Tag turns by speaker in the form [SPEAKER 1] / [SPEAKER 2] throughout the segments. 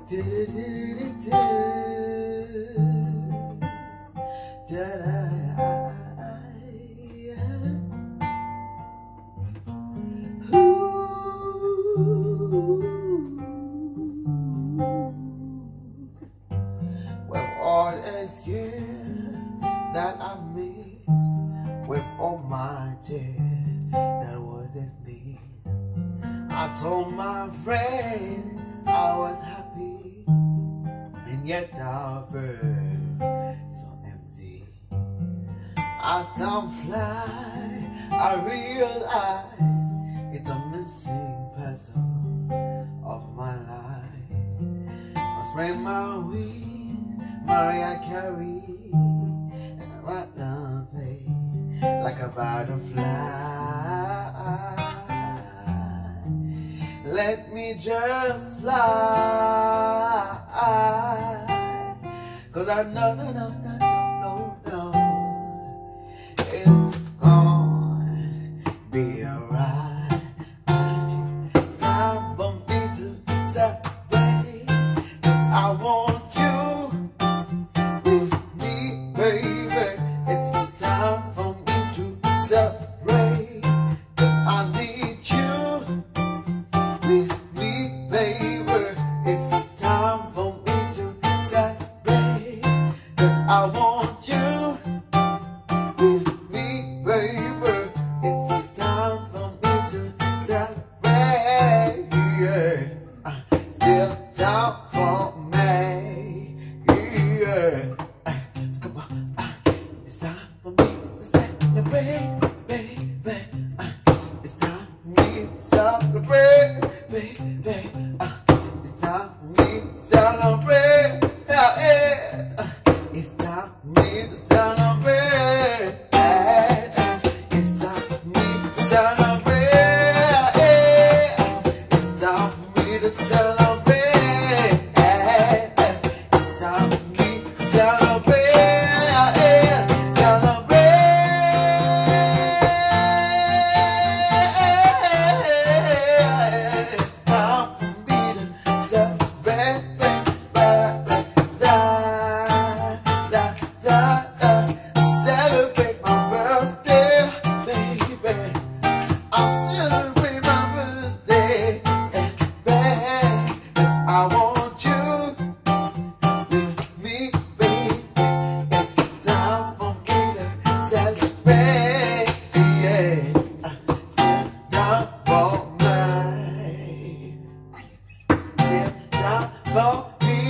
[SPEAKER 1] With all this year that I missed, with all my tears, that was this me. I told my friend I was happy, and yet I felt so empty. As time flies, I realize it's a missing puzzle of my life. I spread my wings, Mariah Carey, and I might not play like a butterfly. Let me just fly, 'cause I know, it's gonna be alright. It's time for me to celebrate, 'cause I want you with me, baby. It's time for me to celebrate, 'cause I need you with me, baby. It's time for me to celebrate, 'cause I want you with me, baby. It's time for me to celebrate, yeah. Still time for me, yeah. Come on, it's time for me to celebrate, baby. It's time for me to celebrate, baby. It's time for me to celebrate, yeah. It's time for me to celebrate. It's time for me to celebrate. It's time for me to celebrate. It's time for me to celebrate. I want you with me, baby. It's time for me to celebrate, yeah. Still time for me. Still time for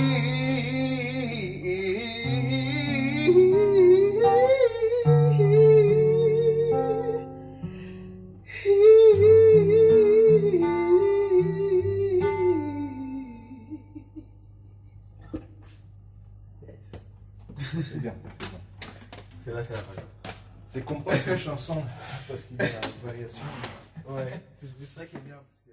[SPEAKER 2] C'est bien, c'est bon.
[SPEAKER 1] C'est là, c'est la fin.
[SPEAKER 2] C'est compost de chanson parce qu'il y a une variation.
[SPEAKER 1] Ouais, c'est ça qui est bien.